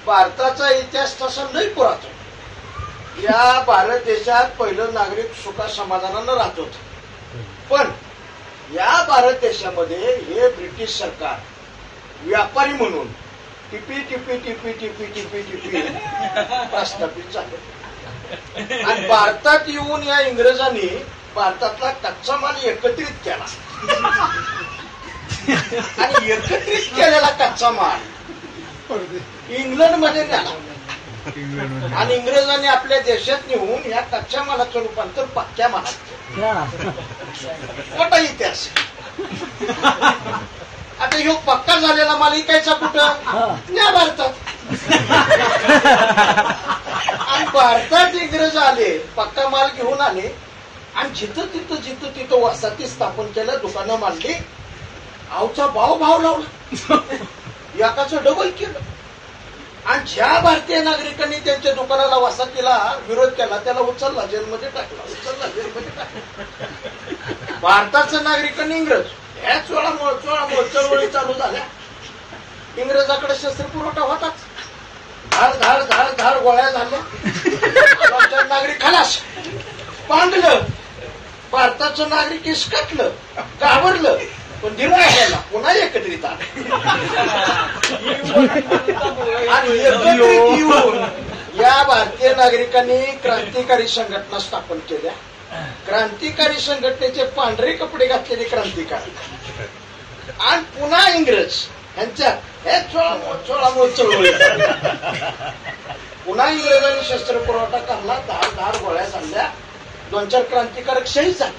भारताचा इतिहास तसा लई पुरातन. या भारत देशात पहिलं नागरिक सुखा समाधानानं राहत होत. पण या भारत देशामध्ये हे ब्रिटिश सरकार व्यापारी म्हणून टिपी टिपी टिपी टिपी टिपी टिपी प्रस्थापित झाले. आणि भारतात येऊन या इंग्रजांनी भारतातला कच्चा माल एकत्रित केला. आणि एकत्रित केलेला कच्चा माल इंग्लंडमध्ये नेला. आणि इंग्रजांनी आपल्या देशात नेऊन या कच्च्या मालाचं रूपांतर पक्क्या मालात केलं. मोठा इतिहास. आता ह्यो पक्का झालेला माल इकायचा कुठं? या भारतात. आणि भारतात इंग्रज आले, पक्का माल घेऊन आले आणि जिथं तिथं वसाहती स्थापन केलं, दुकानं मांडली, आवचा भाव लावला, एकाचं डबल केलं. आणि ज्या भारतीय नागरिकांनी त्यांच्या दुकानाला वसाहतीला विरोध केला त्याला उचलला, जेलमध्ये टाकला. भारताच्या नागरिकांनी इंग्रज ह्या चोळामुळे चळवळी चालू झाल्या. इंग्रजाकडे शस्त्र पुरवठा होताच. धार गोळ्या झाल्या. नागरिक खलास, पांगलं. भारताचं नागरिक इसकटलं, घाबरलं. पण दिवसाला पुन्हा एकत्रित आले. आणि एकत्रित येऊन या भारतीय नागरिकांनी क्रांतिकारी संघटना स्थापन केल्या. क्रांतिकारी संघटनेचे पांढरे कपडे घातलेले क्रांतिकारी आणि पुन्हा इंग्रज यांच्यात हे चोळामुळे चळवळी. पुन्हा इंग्रजांनी शस्त्र पुरवठा करला, धार गोळ्या झाल्या, 2-4 क्रांतिकारक शहीद झाले.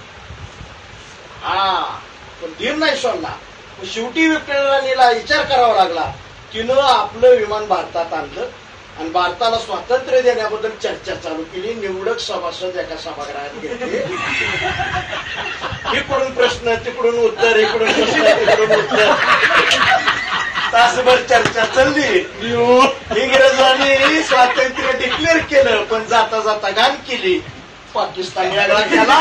पण धीर नाही सोडला. शेवटी विक्टोरिया विचार करावा लागला. तिनं आपलं विमान भारतात आणलं आणि भारताला स्वातंत्र्य देण्याबद्दल चर्चा चालू केली. निवडक सभासद एका सभागृहात घेतले. इकडून प्रश्न, तिकडून उत्तर, इकडून प्रश्न, तिकडून उत्तर. तासभर चर्चा चालली. इंग्रजांनी स्वातंत्र्य डिक्लेअर केलं, पण जाता जाता घाण केली. पाकिस्तान वेगळा केला.